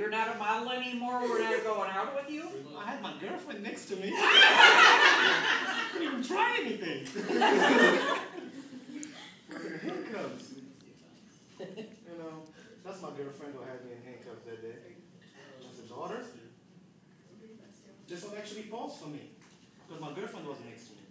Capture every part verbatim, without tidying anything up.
You're not a model anymore? We're not going out with you? I had my girlfriend next to me. Couldn't even try anything. Handcuffs. You know, that's my girlfriend who had me in handcuffs that day. I said, daughter, this one actually paused for me because my girlfriend was next to me.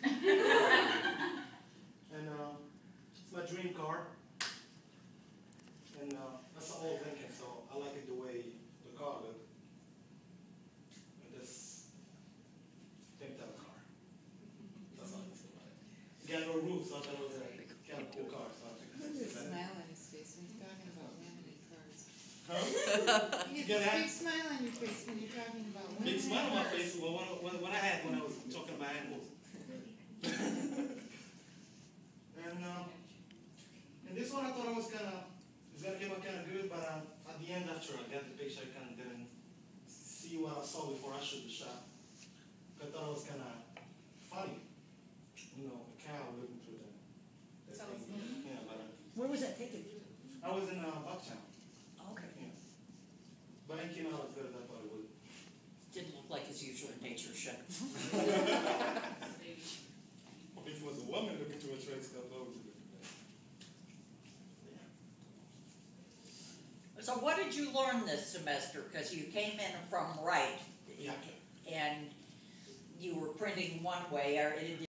And uh, it's my dream car. And uh, that's an old Lincoln, so I like it the way the car looked. And this pink type of car. That's all I can say about it. It got no roof, so I thought it was a kind of cool car. So I think Look at it's the smile on his face when he's talking about women in cars. Huh? You You get gotta a big have smile on your face when you're talking about women big in smile on my cars. face well, when, when, when I had when I was talking about animals. and um, and this one I thought it was kind of it's gonna come out kind of good, but uh, at the end after I got the picture, I kind of didn't see what I saw before I shoot the shot. I thought it was kind of funny, you know, a cow looking through the. the thing. Yeah, but uh, Where was that taken? I was in uh, Bucktown. Okay. Yeah. But it came out as good as I thought it would. Didn't look like his usual nature shot. If it was a woman looking through a train stuff, that was a different thing. So what did you learn this semester? Because you came in from Wright, Yeah. and you were printing one way, or